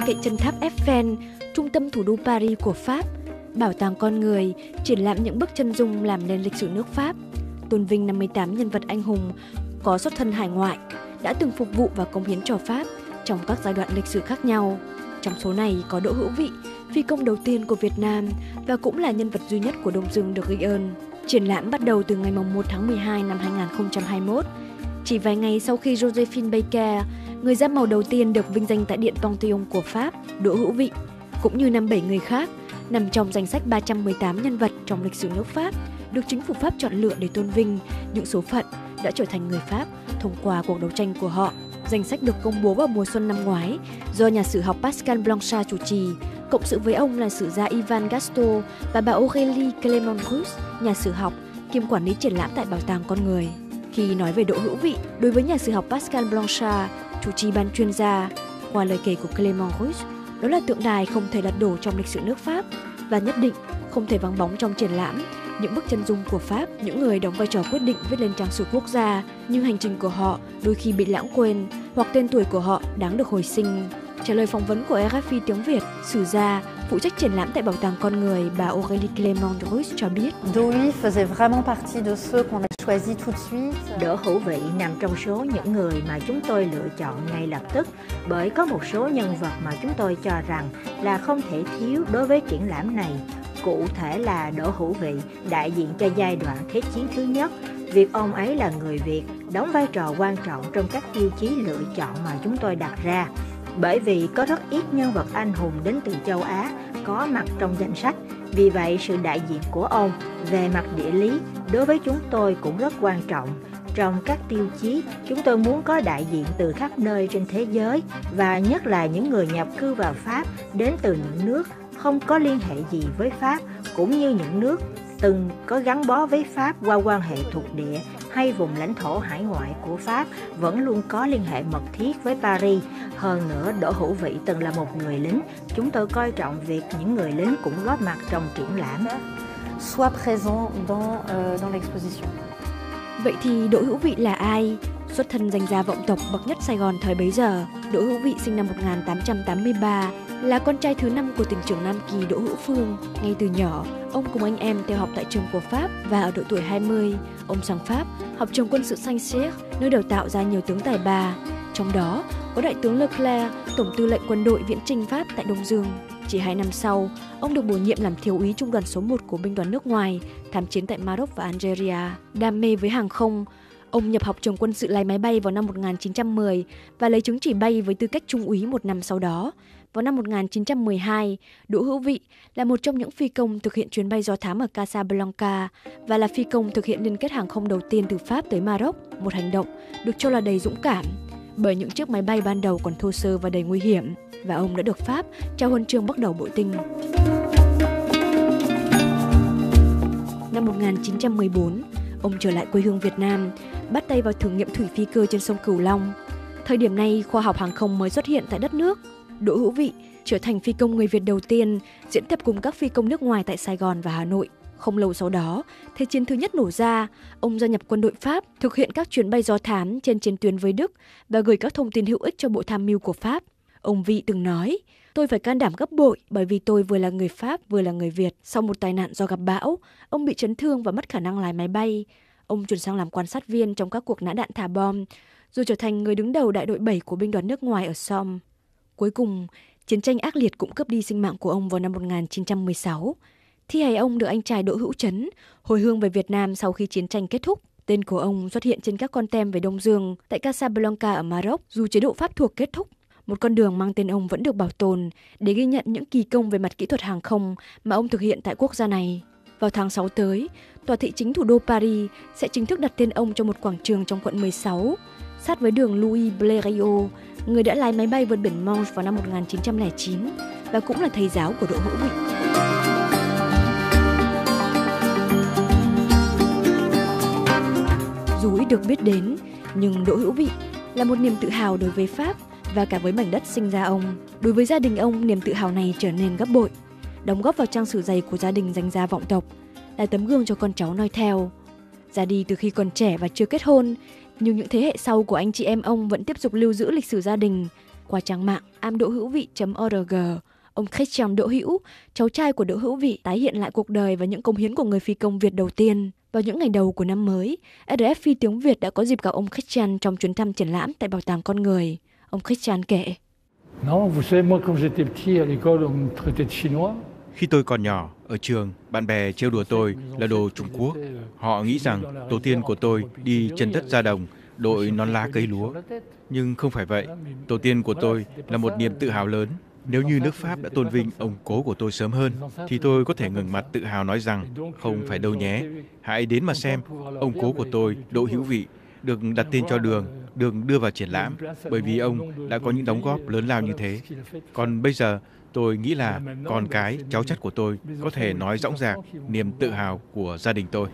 cạnh chân tháp Eiffel, trung tâm thủ đô Paris của Pháp, bảo tàng con người triển lãm những bức chân dung làm nên lịch sử nước Pháp, tôn vinh 58 nhân vật anh hùng có xuất thân hải ngoại, đã từng phục vụ và cống hiến cho Pháp trong các giai đoạn lịch sử khác nhau. Trong số này có Đỗ Hữu Vị, phi công đầu tiên của Việt Nam và cũng là nhân vật duy nhất của Đông Dương được ghi ơn. Triển lãm bắt đầu từ ngày 1 tháng 12 năm 2021. Chỉ vài ngày sau khi Joséphine Baker, người da màu đầu tiên được vinh danh tại Điện Panthéon của Pháp, Đỗ Hữu Vị, cũng như 57 người khác, nằm trong danh sách 318 nhân vật trong lịch sử nước Pháp, được chính phủ Pháp chọn lựa để tôn vinh những số phận đã trở thành người Pháp thông qua cuộc đấu tranh của họ. Danh sách được công bố vào mùa xuân năm ngoái do nhà sử học Pascal Blanchard chủ trì, cộng sự với ông là sử gia Ivan Gaston và bà Aurélie Clément-Rus, nhà sử học kiêm quản lý triển lãm tại Bảo tàng Con người. Khi nói về Đỗ Hữu Vị, đối với nhà sử học Pascal Blanchard, chủ trì ban chuyên gia, qua lời kể của Clément-Rus, đó là tượng đài không thể lật đổ trong lịch sử nước Pháp và nhất định không thể vắng bóng trong triển lãm những bức chân dung của Pháp, những người đóng vai trò quyết định viết lên trang sử quốc gia, nhưng hành trình của họ đôi khi bị lãng quên hoặc tên tuổi của họ đáng được hồi sinh. Trả lời phỏng vấn của RFI tiếng Việt, sử gia phụ trách triển lãm tại Bảo tàng Con người, bà Aurélie Clément-Rus cho biết. Đỗ Hữu Vị nằm trong số những người mà chúng tôi lựa chọn ngay lập tức, bởi có một số nhân vật mà chúng tôi cho rằng là không thể thiếu đối với triển lãm này. Cụ thể là Đỗ Hữu Vị, đại diện cho giai đoạn Thế chiến thứ nhất. Việc ông ấy là người Việt đóng vai trò quan trọng trong các tiêu chí lựa chọn mà chúng tôi đặt ra. Bởi vì có rất ít nhân vật anh hùng đến từ châu Á có mặt trong danh sách. Vì vậy, sự đại diện của ông về mặt địa lý đối với chúng tôi cũng rất quan trọng. Trong các tiêu chí, chúng tôi muốn có đại diện từ khắp nơi trên thế giới và nhất là những người nhập cư vào Pháp đến từ những nước không có liên hệ gì với Pháp, cũng như những nước từng có gắn bó với Pháp qua quan hệ thuộc địa hay vùng lãnh thổ hải ngoại của Pháp vẫn luôn có liên hệ mật thiết với Paris. Hơn nữa, Đỗ Hữu Vị từng là một người lính. Chúng tôi coi trọng việc những người lính cũng góp mặt trong triển lãm. Soit présent dans l'exposition. Vậy thì Đỗ Hữu Vị là ai? Xuất thân danh gia vọng tộc bậc nhất Sài Gòn thời bấy giờ, Đỗ Hữu Vị sinh năm 1883, là con trai thứ 5 của tỉnh trưởng Nam Kỳ Đỗ Hữu Phương. Ngay từ nhỏ, ông cùng anh em theo học tại trường của Pháp và ở độ tuổi 20, ông sang Pháp học trường quân sự Saint-Cyr, nơi đào tạo ra nhiều tướng tài ba. Trong đó có đại tướng Leclerc, tổng tư lệnh quân đội viễn chinh Pháp tại Đông Dương. Chỉ 2 năm sau, ông được bổ nhiệm làm thiếu úy trung đoàn số 1 của binh đoàn nước ngoài, tham chiến tại Maroc và Algeria. Đam mê với hàng không, ông nhập học trường quân sự lái máy bay vào năm 1910 và lấy chứng chỉ bay với tư cách trung úy một năm sau đó. Vào năm 1912, Đỗ Hữu Vị là một trong những phi công thực hiện chuyến bay do thám ở Casablanca và là phi công thực hiện liên kết hàng không đầu tiên từ Pháp tới Maroc, một hành động được cho là đầy dũng cảm, bởi những chiếc máy bay ban đầu còn thô sơ và đầy nguy hiểm, và ông đã được Pháp trao huân chương bắt đầu bội tinh. Năm 1914, ông trở lại quê hương Việt Nam, bắt tay vào thử nghiệm thủy phi cơ trên sông Cửu Long. Thời điểm này, khoa học hàng không mới xuất hiện tại đất nước. Đỗ Hữu Vị trở thành phi công người Việt đầu tiên diễn tập cùng các phi công nước ngoài tại Sài Gòn và Hà Nội. Không lâu sau đó, Thế chiến thứ nhất nổ ra, ông gia nhập quân đội Pháp, thực hiện các chuyến bay do thám trên chiến tuyến với Đức và gửi các thông tin hữu ích cho bộ tham mưu của Pháp. Ông Vị từng nói, tôi phải can đảm gấp bội bởi vì tôi vừa là người Pháp vừa là người Việt. Sau một tai nạn do gặp bão, ông bị chấn thương và mất khả năng lái máy bay. Ông chuyển sang làm quan sát viên trong các cuộc nã đạn thả bom, rồi trở thành người đứng đầu đại đội 7 của binh đoàn nước ngoài ở Somme. Cuối cùng, chiến tranh ác liệt cũng cướp đi sinh mạng của ông vào năm 1916. Thi hài ông được anh trai Đỗ Hữu Chấn hồi hương về Việt Nam sau khi chiến tranh kết thúc. Tên của ông xuất hiện trên các con tem về Đông Dương tại Casablanca ở Maroc dù chế độ Pháp thuộc kết thúc. Một con đường mang tên ông vẫn được bảo tồn để ghi nhận những kỳ công về mặt kỹ thuật hàng không mà ông thực hiện tại quốc gia này. Vào tháng 6 tới, tòa thị chính thủ đô Paris sẽ chính thức đặt tên ông cho một quảng trường trong quận 16, sát với đường Louis Blériot, người đã lái máy bay vượt biển Manche vào năm 1909 và cũng là thầy giáo của Đỗ Hữu Vị. Dù ít được biết đến, nhưng Đỗ Hữu Vị là một niềm tự hào đối với Pháp và cả với mảnh đất sinh ra ông. Đối với gia đình ông, niềm tự hào này trở nên gấp bội, đóng góp vào trang sử dày của gia đình danh gia vọng tộc, là tấm gương cho con cháu noi theo. Ra đi từ khi còn trẻ và chưa kết hôn, nhưng những thế hệ sau của anh chị em ông vẫn tiếp tục lưu giữ lịch sử gia đình Qua trang mạng amđỗ-hữu-vị.org, ông Christian Đỗ Hữu, cháu trai của Đỗ Hữu Vị, tái hiện lại cuộc đời và những cống hiến của người phi công Việt đầu tiên. Vào những ngày đầu của năm mới, RFI tiếng Việt đã có dịp gặp ông Christian trong chuyến thăm triển lãm tại Bảo tàng Con Người. Ông Christian kể. Khi tôi còn nhỏ, ở trường, bạn bè trêu đùa tôi là đồ Trung Quốc. Họ nghĩ rằng tổ tiên của tôi đi chân đất ra đồng, đội nón lá cấy lúa. Nhưng không phải vậy, tổ tiên của tôi là một niềm tự hào lớn. Nếu như nước Pháp đã tôn vinh ông cố của tôi sớm hơn, thì tôi có thể ngẩng mặt tự hào nói rằng, không phải đâu nhé, hãy đến mà xem, ông cố của tôi, Đỗ Hữu Vị, được đặt tên cho đường đưa vào triển lãm, bởi vì ông đã có những đóng góp lớn lao như thế. Còn bây giờ, tôi nghĩ là con cái, cháu chắt của tôi có thể nói dõng dạc niềm tự hào của gia đình tôi.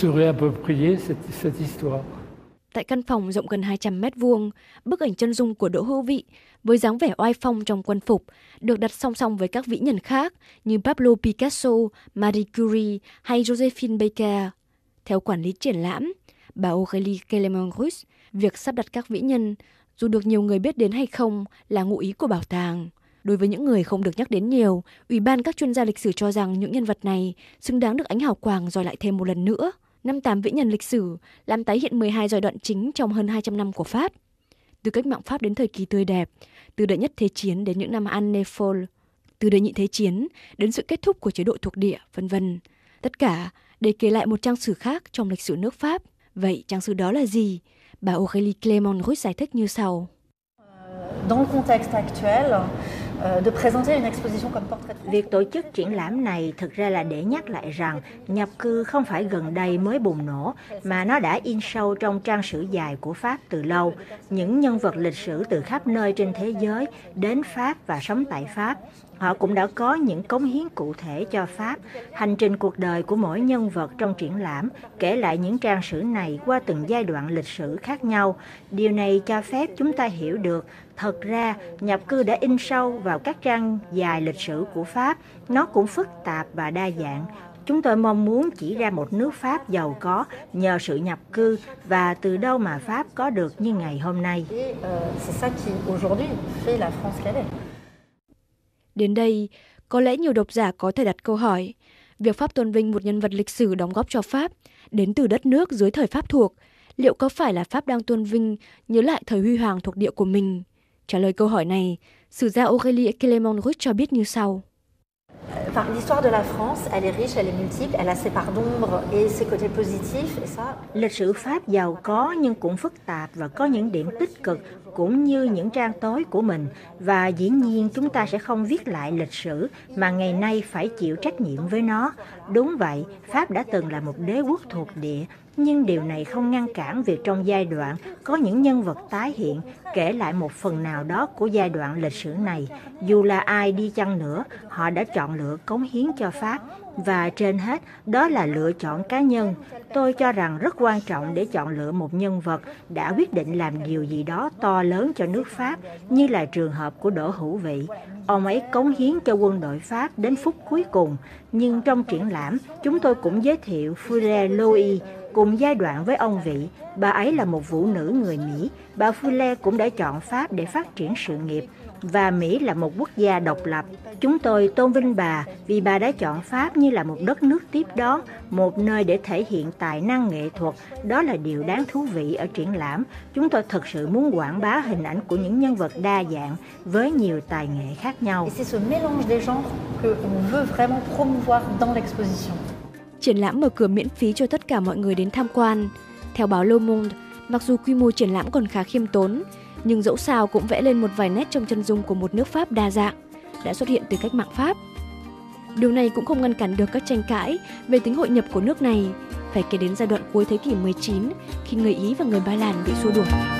Tại căn phòng rộng gần 200 m², bức ảnh chân dung của Đỗ Hữu Vị với dáng vẻ oai phong trong quân phục được đặt song song với các vĩ nhân khác như Pablo Picasso, Marie Curie hay Josephine Baker. Theo quản lý triển lãm, bà Aurélie Clément-Russe, việc sắp đặt các vĩ nhân, dù được nhiều người biết đến hay không, là ngụ ý của bảo tàng. Đối với những người không được nhắc đến nhiều, Ủy ban các chuyên gia lịch sử cho rằng những nhân vật này xứng đáng được ánh hào quang dọi lại thêm một lần nữa. 58 vĩ nhân lịch sử làm tái hiện 12 giai đoạn chính trong hơn 200 năm của Pháp. Từ cách mạng Pháp đến thời kỳ tươi đẹp, từ đệ nhất thế chiến đến những năm Anne Folle, từ đệ nhị thế chiến đến sự kết thúc của chế độ thuộc địa, v.v. Tất cả để kể lại một trang sử khác trong lịch sử nước Pháp. Vậy trang sử đó là gì? Bà Aurélie Clément-Russe giải thích như sau. Việc tổ chức triển lãm này thực ra là để nhắc lại rằng nhập cư không phải gần đây mới bùng nổ, mà nó đã in sâu trong trang sử dài của Pháp từ lâu. Những nhân vật lịch sử từ khắp nơi trên thế giới đến Pháp và sống tại Pháp. Họ cũng đã có những cống hiến cụ thể cho Pháp. Hành trình cuộc đời của mỗi nhân vật trong triển lãm kể lại những trang sử này qua từng giai đoạn lịch sử khác nhau. Điều này cho phép chúng ta hiểu được, thật ra nhập cư đã in sâu vào các trang dài lịch sử của Pháp. Nó cũng phức tạp và đa dạng. Chúng tôi mong muốn chỉ ra một nước Pháp giàu có nhờ sự nhập cư và từ đâu mà Pháp có được như ngày hôm nay. Đến đây, có lẽ nhiều độc giả có thể đặt câu hỏi, việc Pháp tôn vinh một nhân vật lịch sử đóng góp cho Pháp, đến từ đất nước dưới thời Pháp thuộc, liệu có phải là Pháp đang tôn vinh nhớ lại thời huy hoàng thuộc địa của mình? Trả lời câu hỏi này, sử gia Aurélie Clément-Russe cho biết như sau. Lịch sử Pháp giàu có nhưng cũng phức tạp và có những điểm tích cực cũng như những trang tối của mình. Và dĩ nhiên chúng ta sẽ không viết lại lịch sử mà ngày nay phải chịu trách nhiệm với nó. Đúng vậy, Pháp đã từng là một đế quốc thuộc địa, nhưng điều này không ngăn cản việc trong giai đoạn có những nhân vật tái hiện kể lại một phần nào đó của giai đoạn lịch sử này. Dù là ai đi chăng nữa, họ đã chọn lựa cống hiến cho Pháp. Và trên hết, đó là lựa chọn cá nhân. Tôi cho rằng rất quan trọng để chọn lựa một nhân vật đã quyết định làm điều gì đó to lớn cho nước Pháp, như là trường hợp của Đỗ Hữu Vị. Ông ấy cống hiến cho quân đội Pháp đến phút cuối cùng. Nhưng trong triển lãm, chúng tôi cũng giới thiệu Fuller Louis, cùng giai đoạn với ông Vị. Bà ấy là một vũ nữ người Mỹ. Bà Fuller cũng đã chọn Pháp để phát triển sự nghiệp. Và Mỹ là một quốc gia độc lập. Chúng tôi tôn vinh bà vì bà đã chọn Pháp như là một đất nước tiếp đón, một nơi để thể hiện tài năng nghệ thuật. Đó là điều đáng thú vị ở triển lãm. Chúng tôi thực sự muốn quảng bá hình ảnh của những nhân vật đa dạng với nhiều tài nghệ khác nhau. Triển lãm mở cửa miễn phí cho tất cả mọi người đến tham quan. Theo báo Le Monde, mặc dù quy mô triển lãm còn khá khiêm tốn, nhưng dẫu sao cũng vẽ lên một vài nét trong chân dung của một nước Pháp đa dạng, đã xuất hiện từ cách mạng Pháp. Điều này cũng không ngăn cản được các tranh cãi về tính hội nhập của nước này, phải kể đến giai đoạn cuối thế kỷ 19, khi người Ý và người Ba Lan bị xua đuổi.